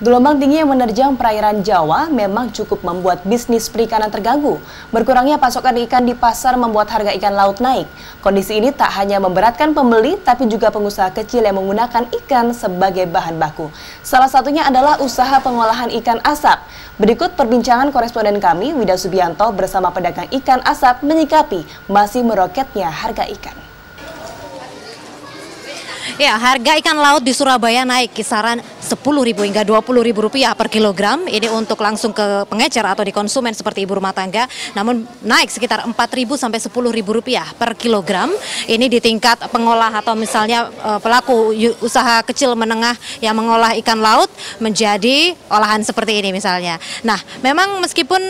Gelombang tinggi yang menerjang perairan Jawa memang cukup membuat bisnis perikanan terganggu. Berkurangnya pasokan ikan di pasar membuat harga ikan laut naik. Kondisi ini tak hanya memberatkan pembeli, tapi juga pengusaha kecil yang menggunakan ikan sebagai bahan baku. Salah satunya adalah usaha pengolahan ikan asap. Berikut perbincangan koresponden kami, Wida Subianto, bersama pedagang ikan asap menyikapi masih meroketnya harga ikan. Ya, harga ikan laut di Surabaya naik kisaran Rp10.000 hingga Rp20.000 per kilogram. Ini untuk langsung ke pengecer atau di konsumen seperti ibu rumah tangga. Namun naik sekitar Rp4.000 sampai Rp10.000 per kilogram. Ini di tingkat pengolah atau misalnya pelaku usaha kecil menengah yang mengolah ikan laut menjadi olahan seperti ini misalnya. Nah, memang meskipun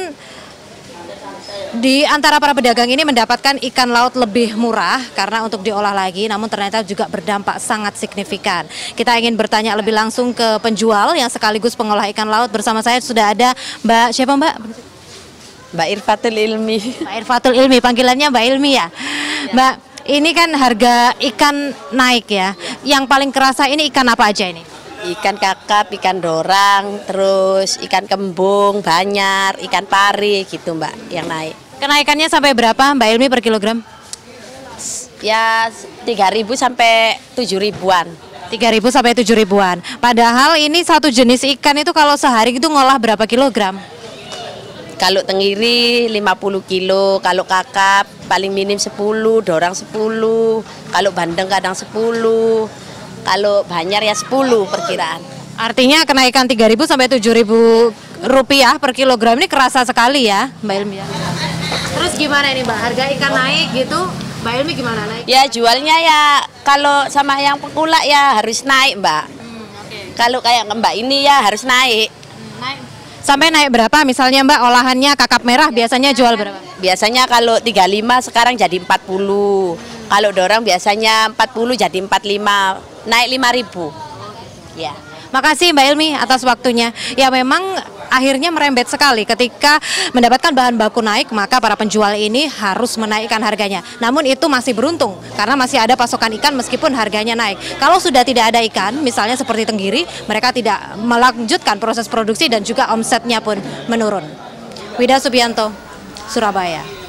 di antara para pedagang ini mendapatkan ikan laut lebih murah karena untuk diolah lagi, namun ternyata juga berdampak sangat signifikan. Kita ingin bertanya lebih langsung ke penjual yang sekaligus pengolah ikan laut. Bersama saya sudah ada Mbak, siapa Mbak? Mbak Irfatul Ilmi. Mbak Irfatul Ilmi, panggilannya Mbak Ilmi ya? Mbak, ini kan harga ikan naik ya. Yang paling kerasa ini ikan apa aja ini? Ikan kakap, ikan dorang, terus ikan kembung, banyar, ikan pari gitu Mbak yang naik. Kenaikannya sampai berapa Mbak Ilmi per kilogram? Ya 3.000 sampai 7.000-an. 3.000 sampai 7.000-an. Padahal ini satu jenis ikan itu kalau sehari itu ngolah berapa kilogram? Kalau tenggiri 50 kilo, kalau kakap paling minim 10, dorang 10, kalau bandeng kadang 10. Kalau banyar ya 10 perkiraan. Artinya kenaikan 3.000 sampai 7.000 rupiah per kilogram ini kerasa sekali ya Mbak Ilmi ya. Terus gimana ini Mbak, harga ikan naik gitu, Mbak Ilmi gimana naik? Ya jualnya ya kalau sama yang pengkulak ya harus naik Mbak. Okay. Kalau kayak Mbak ini ya harus naik. Naik. Sampai naik berapa misalnya Mbak, olahannya kakap merah biasanya jual berapa? Biasanya kalau 35 sekarang jadi 40. Kalau dorang biasanya 40 jadi 45, naik 5.000. Ya. Makasih Mbak Ilmi atas waktunya. Ya memang akhirnya merembet sekali ketika mendapatkan bahan baku naik, maka para penjual ini harus menaikkan harganya. Namun itu masih beruntung karena masih ada pasokan ikan meskipun harganya naik. Kalau sudah tidak ada ikan, misalnya seperti tenggiri, mereka tidak melanjutkan proses produksi dan juga omsetnya pun menurun. Wida Subianto, Surabaya.